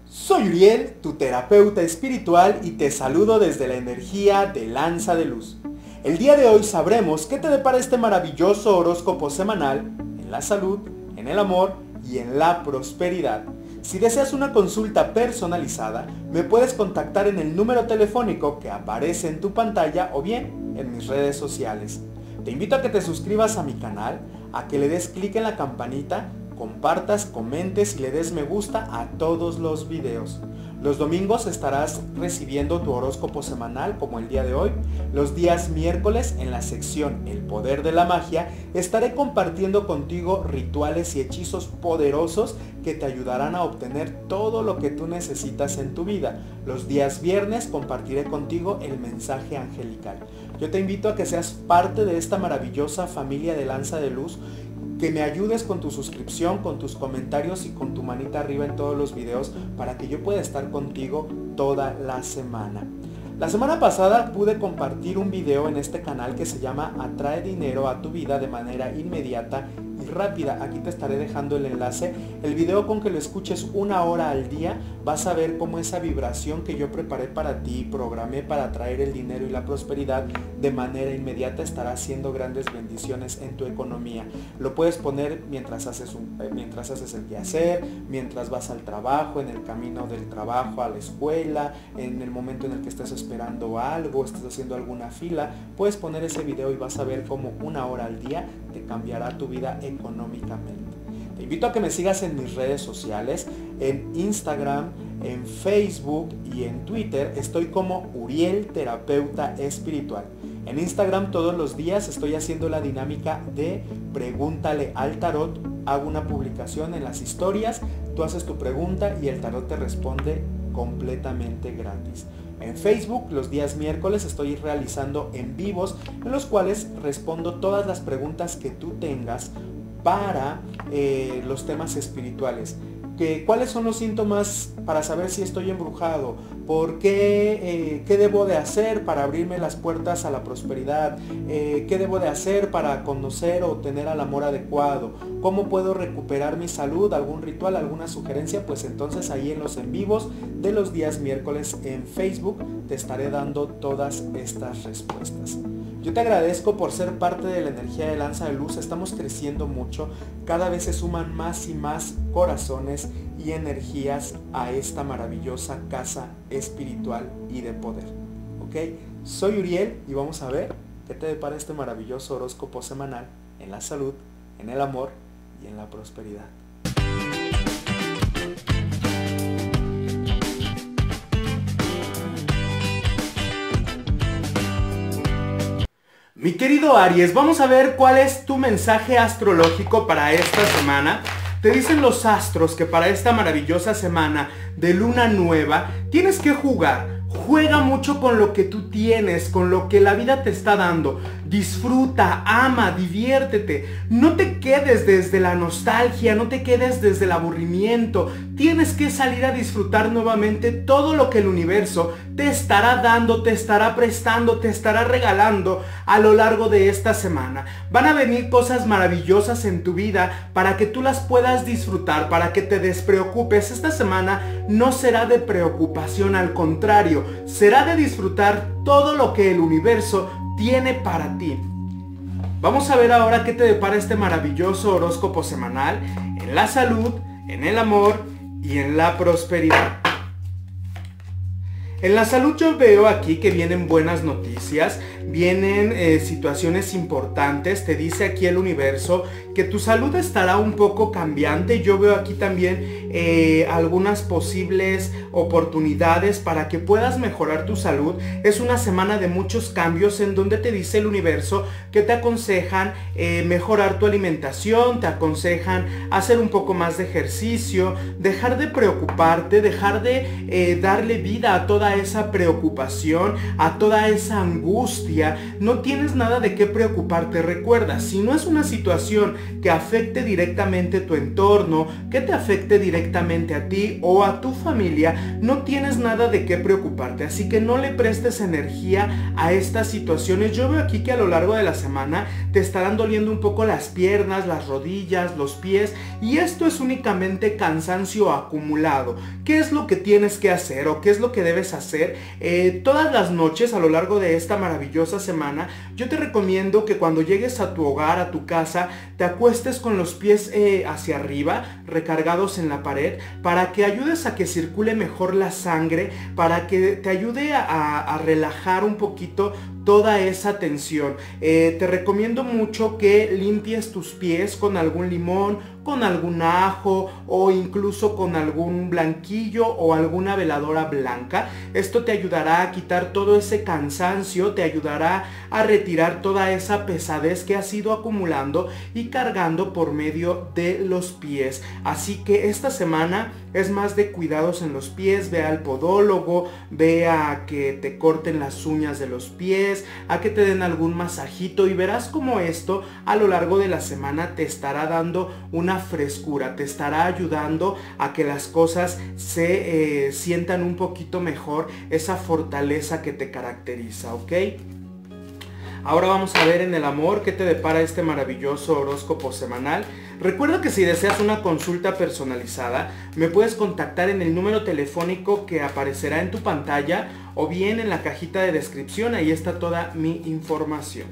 Soy Uriel, tu terapeuta espiritual, y te saludo desde la energía de Lanza de Luz. El día de hoy sabremos qué te depara este maravilloso horóscopo semanal en la salud, en el amor y en la prosperidad. Si deseas una consulta personalizada, me puedes contactar en el número telefónico que aparece en tu pantalla o bien en mis redes sociales. Te invito a que te suscribas a mi canal, a que le des clic en la campanita, compartas, comentes y le des me gusta a todos los videos. Los domingos estarás recibiendo tu horóscopo semanal como el día de hoy. Los días miércoles en la sección El Poder de la Magia estaré compartiendo contigo rituales y hechizos poderosos que te ayudarán a obtener todo lo que tú necesitas en tu vida. Los días viernes compartiré contigo el mensaje angelical. Yo te invito a que seas parte de esta maravillosa familia de Lanza de Luz, que me ayudes con tu suscripción, con tus comentarios y con tu manita arriba en todos los videos para que yo pueda estar contigo toda la semana. La semana pasada pude compartir un video en este canal que se llama Atrae dinero a tu vida de manera inmediata y rápida. Aquí te estaré dejando el enlace. El video, con que lo escuches 1 hora al día, vas a ver cómo esa vibración que yo preparé para ti, programé para atraer el dinero y la prosperidad de manera inmediata, estará haciendo grandes bendiciones en tu economía. Lo puedes poner mientras haces el quehacer, mientras vas al trabajo, en el camino del trabajo a la escuela, en el momento en el que estés esperando algo, estés haciendo alguna fila. Puedes poner ese video y vas a ver cómo 1 hora al día te cambiará tu vida económicamente. Te invito a que me sigas en mis redes sociales, en Instagram, en Facebook y en Twitter. Estoy como Uriel Terapeuta Espiritual. En Instagram todos los días estoy haciendo la dinámica de Pregúntale al Tarot. Hago una publicación en las historias, tú haces tu pregunta y el tarot te responde completamente gratis. En Facebook los días miércoles estoy realizando en vivos en los cuales respondo todas las preguntas que tú tengas para los temas espirituales. ¿Cuáles son los síntomas para saber si estoy embrujado? ¿Por qué? ¿Qué debo de hacer para abrirme las puertas a la prosperidad? ¿Qué debo de hacer para conocer o tener al amor adecuado? ¿Cómo puedo recuperar mi salud? ¿Algún ritual? ¿Alguna sugerencia? Pues entonces ahí en los en vivos de los días miércoles en Facebook te estaré dando todas estas respuestas. Yo te agradezco por ser parte de la energía de Lanza de Luz. Estamos creciendo mucho. Cada vez se suman más y más corazones y energías a esta maravillosa casa espiritual y de poder. ¿Ok? Soy Uriel y vamos a ver qué te depara este maravilloso horóscopo semanal en la salud, en el amor y en la prosperidad. Mi querido Aries, vamos a ver cuál es tu mensaje astrológico para esta semana. Te dicen los astros que para esta maravillosa semana de luna nueva tienes que jugar. Juega mucho con lo que tú tienes, con lo que la vida te está dando. Disfruta, ama, diviértete. No te quedes desde la nostalgia, no te quedes desde el aburrimiento. Tienes que salir a disfrutar nuevamente todo lo que el universo te estará dando, te estará prestando, te estará regalando a lo largo de esta semana. Van a venir cosas maravillosas en tu vida para que tú las puedas disfrutar, para que te despreocupes. Esta semana no será de preocupación, al contrario, será de disfrutar todo lo que el universo tiene para ti. Vamos a ver ahora qué te depara este maravilloso horóscopo semanal en la salud, en el amor y en la prosperidad. En la salud yo veo aquí que vienen buenas noticias, vienen situaciones importantes. Te dice aquí el universo que tu salud estará un poco cambiante. Yo veo aquí también algunas posibles oportunidades para que puedas mejorar tu salud. Es una semana de muchos cambios en donde te dice el universo que te aconsejan mejorar tu alimentación, te aconsejan hacer un poco más de ejercicio, dejar de preocuparte, dejar de darle vida a toda esa preocupación, a toda esa angustia energía, no tienes nada de qué preocuparte. Recuerda, si no es una situación que afecte directamente tu entorno, que te afecte directamente a ti o a tu familia, no tienes nada de qué preocuparte. Así que no le prestes energía a estas situaciones. Yo veo aquí que a lo largo de la semana te estarán doliendo un poco las piernas, las rodillas, los pies, y esto es únicamente cansancio acumulado. ¿Qué es lo que tienes que hacer o qué es lo que debes hacer? Todas las noches a lo largo de esta maravillosa semana, yo te recomiendo que cuando llegues a tu hogar, a tu casa, te acuestes con los pies hacia arriba, recargados en la pared, para que ayudes a que circule mejor la sangre, para que te ayude a relajar un poquito toda esa tensión. Te recomiendo mucho que limpies tus pies con algún limón, con algún ajo o incluso con algún blanquillo o alguna veladora blanca. Esto te ayudará a quitar todo ese cansancio, te ayudará a retirar toda esa pesadez que has ido acumulando y cargando por medio de los pies. Así que esta semana es más de cuidados en los pies. Ve al podólogo, ve a que te corten las uñas de los pies, a que te den algún masajito, y verás como esto a lo largo de la semana te estará dando una frescura, te estará ayudando a que las cosas se sientan un poquito mejor, esa fortaleza que te caracteriza, ¿ok? Ahora vamos a ver en el amor qué te depara este maravilloso horóscopo semanal. Recuerda que si deseas una consulta personalizada, me puedes contactar en el número telefónico que aparecerá en tu pantalla o bien en la cajita de descripción. Ahí está toda mi información.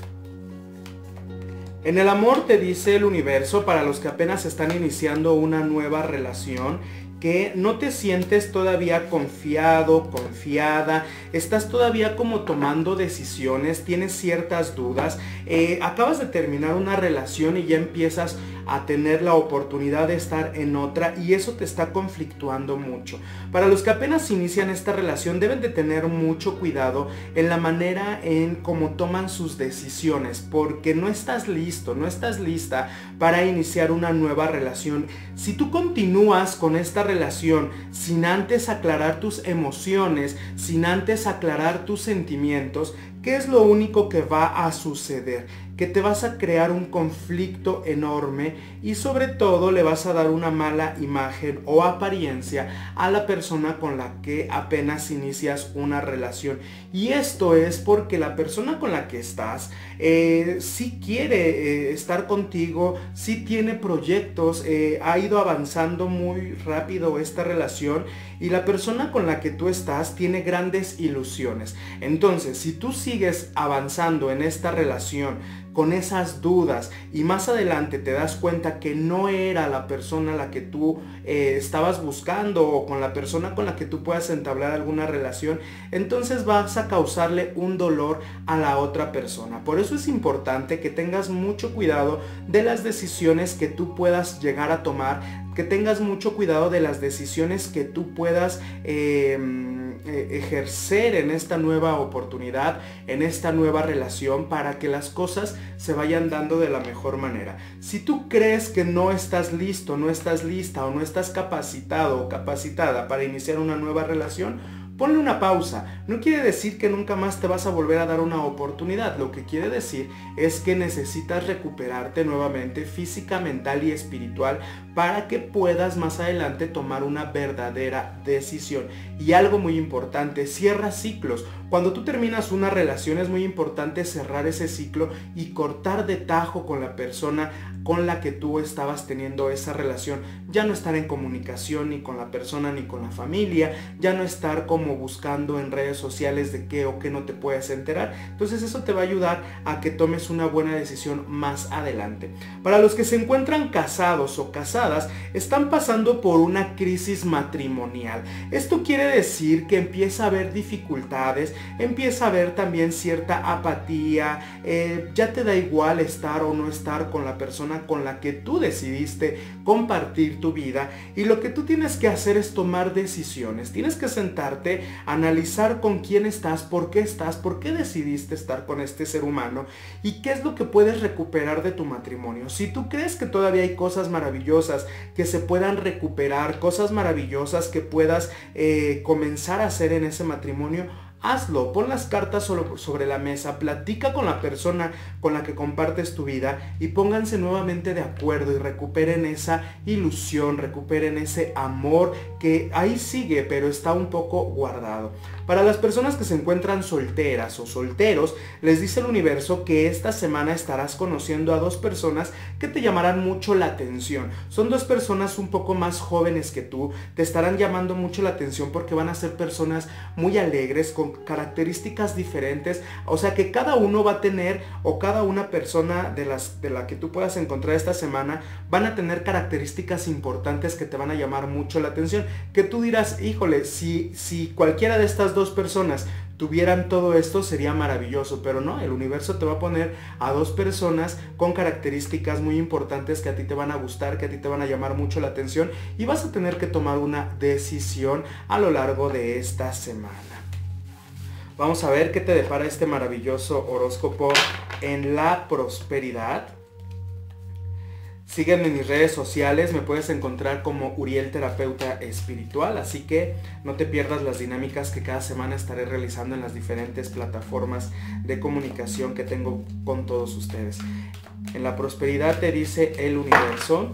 En el amor te dice el universo, para los que apenas están iniciando una nueva relación, que no te sientes todavía confiado, confiada, estás todavía como tomando decisiones, tienes ciertas dudas, acabas de terminar una relación y ya empiezas a tener la oportunidad de estar en otra, y eso te está conflictuando mucho. Para los que apenas inician esta relación, deben de tener mucho cuidado en la manera en cómo toman sus decisiones, porque no estás listo, no estás lista para iniciar una nueva relación. Si tú continúas con esta relación sin antes aclarar tus emociones, sin antes aclarar tus sentimientos, ¿qué es lo único que va a suceder? Que te vas a crear un conflicto enorme y sobre todo le vas a dar una mala imagen o apariencia a la persona con la que apenas inicias una relación. Y esto es porque la persona con la que estás sí quiere estar contigo, sí tiene proyectos, ha ido avanzando muy rápido esta relación, y la persona con la que tú estás tiene grandes ilusiones. Entonces, si tú sigues avanzando en esta relación con esas dudas y más adelante te das cuenta que no era la persona a la que tú estabas buscando, o con la persona con la que tú puedas entablar alguna relación, entonces vas a causarle un dolor a la otra persona. Por eso es importante que tengas mucho cuidado de las decisiones que tú puedas llegar a tomar, que tengas mucho cuidado de las decisiones que tú puedas ejercer en esta nueva oportunidad, en esta nueva relación, para que las cosas se vayan dando de la mejor manera. Si tú crees que no estás listo, no estás lista o no estás capacitado o capacitada para iniciar una nueva relación, ponle una pausa. No quiere decir que nunca más te vas a volver a dar una oportunidad. Lo que quiere decir es que necesitas recuperarte nuevamente física, mental y espiritual para que puedas más adelante tomar una verdadera decisión. Y algo muy importante, cierra ciclos. Cuando tú terminas una relación es muy importante cerrar ese ciclo y cortar de tajo con la persona con la que tú estabas teniendo esa relación. Ya no estar en comunicación ni con la persona ni con la familia, ya no estar como buscando en redes sociales de qué o qué no te puedes enterar. Entonces eso te va a ayudar a que tomes una buena decisión más adelante. Para los que se encuentran casados o casadas, están pasando por una crisis matrimonial. Esto quiere decir que empieza a haber dificultades, empieza a haber también cierta apatía, ya te da igual estar o no estar con la persona con la que tú decidiste compartir tu vida, y lo que tú tienes que hacer es tomar decisiones. Tienes que sentarte, analizar con quién estás, por qué decidiste estar con este ser humano y qué es lo que puedes recuperar de tu matrimonio. Si tú crees que todavía hay cosas maravillosas que se puedan recuperar, cosas maravillosas que puedas comenzar a hacer en ese matrimonio, hazlo, pon las cartas sobre la mesa, platica con la persona con la que compartes tu vida y pónganse nuevamente de acuerdo y recuperen esa ilusión, recuperen ese amor que ahí sigue, pero está un poco guardado. Para las personas que se encuentran solteras o solteros, les dice el universo que esta semana estarás conociendo a dos personas que te llamarán mucho la atención. Son dos personas un poco más jóvenes que tú, te estarán llamando mucho la atención porque van a ser personas muy alegres, con características diferentes, o sea que cada uno va a tener, o cada una persona de la que tú puedas encontrar esta semana, van a tener características importantes que te van a llamar mucho la atención, que tú dirás, híjole, si cualquiera de estas dos personas tuvieran todo esto sería maravilloso, pero no, el universo te va a poner a dos personas con características muy importantes que a ti te van a gustar, que a ti te van a llamar mucho la atención y vas a tener que tomar una decisión a lo largo de esta semana. Vamos a ver qué te depara este maravilloso horóscopo en la prosperidad. Sígueme en mis redes sociales, me puedes encontrar como Uriel Terapeuta Espiritual, así que no te pierdas las dinámicas que cada semana estaré realizando en las diferentes plataformas de comunicación que tengo con todos ustedes. En la prosperidad te dice el universo: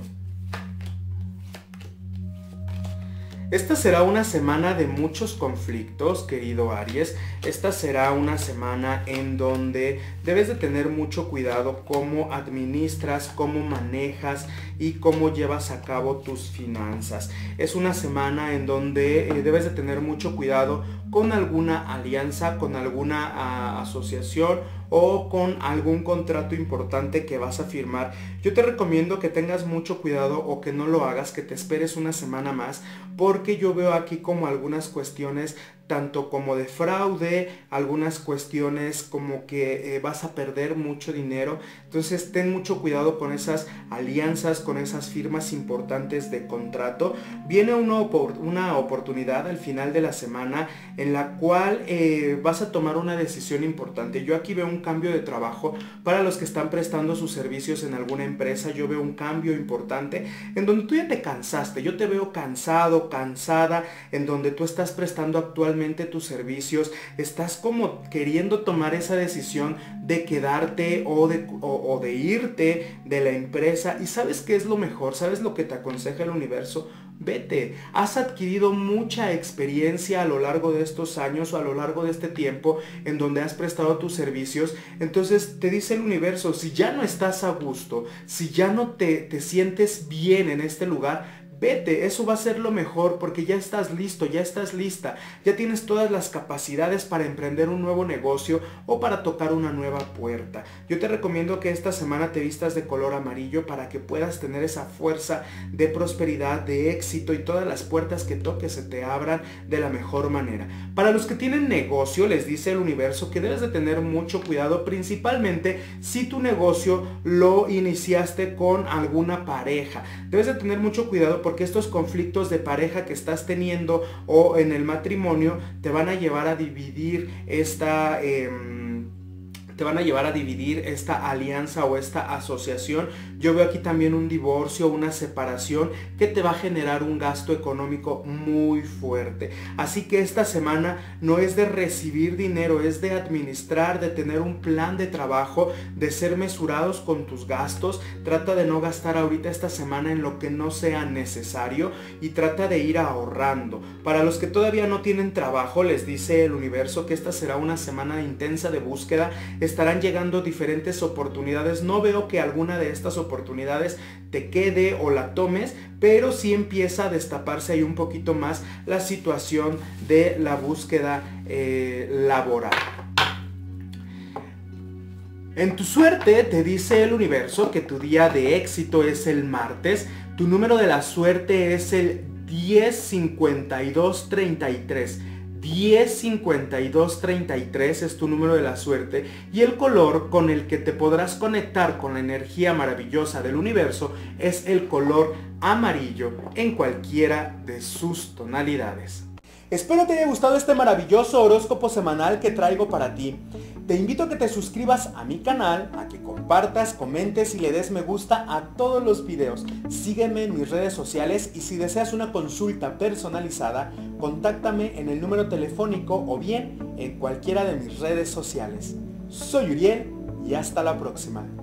esta será una semana de muchos conflictos, querido Aries. Esta será una semana en donde debes de tener mucho cuidado cómo administras, cómo manejas y cómo llevas a cabo tus finanzas. Es una semana en donde debes de tener mucho cuidado con alguna alianza, con alguna asociación o con algún contrato importante que vas a firmar. Yo te recomiendo que tengas mucho cuidado o que no lo hagas, que te esperes una semana más, porque yo veo aquí como algunas cuestiones tanto como de fraude, algunas cuestiones como que vas a perder mucho dinero. Entonces ten mucho cuidado con esas alianzas, con esas firmas importantes de contrato. Viene una oportunidad al final de la semana en la cual vas a tomar una decisión importante. Yo aquí veo un cambio de trabajo para los que están prestando sus servicios en alguna empresa. Yo veo un cambio importante en donde tú ya te cansaste. Yo te veo cansado, cansada, en donde tú estás prestando actualmente tus servicios, estás como queriendo tomar esa decisión de quedarte o de irte de la empresa. ¿Y sabes qué es lo mejor? ¿Sabes lo que te aconseja el universo? Vete, has adquirido mucha experiencia a lo largo de estos años o a lo largo de este tiempo en donde has prestado tus servicios. Entonces te dice el universo, si ya no estás a gusto, si ya no te sientes bien en este lugar, vete, eso va a ser lo mejor porque ya estás listo, ya estás lista, ya tienes todas las capacidades para emprender un nuevo negocio o para tocar una nueva puerta. Yo te recomiendo que esta semana te vistas de color amarillo para que puedas tener esa fuerza de prosperidad, de éxito y todas las puertas que toques se te abran de la mejor manera. Para los que tienen negocio, les dice el universo que debes de tener mucho cuidado, principalmente si tu negocio lo iniciaste con alguna pareja. Debes de tener mucho cuidado porque estos conflictos de pareja que estás teniendo o en el matrimonio te van a llevar a dividir esta alianza o esta asociación. Yo veo aquí también un divorcio, una separación que te va a generar un gasto económico muy fuerte. Así que esta semana no es de recibir dinero, es de administrar, de tener un plan de trabajo, de ser mesurados con tus gastos. Trata de no gastar ahorita esta semana en lo que no sea necesario y trata de ir ahorrando. Para los que todavía no tienen trabajo, les dice el universo que esta será una semana intensa de búsqueda. Estarán llegando diferentes oportunidades. No veo que alguna de estas oportunidades te quede o la tomes, pero sí empieza a destaparse ahí un poquito más la situación de la búsqueda laboral. En tu suerte te dice el universo que tu día de éxito es el martes. Tu número de la suerte es el 105233. 105233 es tu número de la suerte y el color con el que te podrás conectar con la energía maravillosa del universo es el color amarillo en cualquiera de sus tonalidades. Espero te haya gustado este maravilloso horóscopo semanal que traigo para ti. Te invito a que te suscribas a mi canal, a que compartas, comentes y le des me gusta a todos los videos. Sígueme en mis redes sociales y si deseas una consulta personalizada, contáctame en el número telefónico o bien en cualquiera de mis redes sociales. Soy Uriel y hasta la próxima.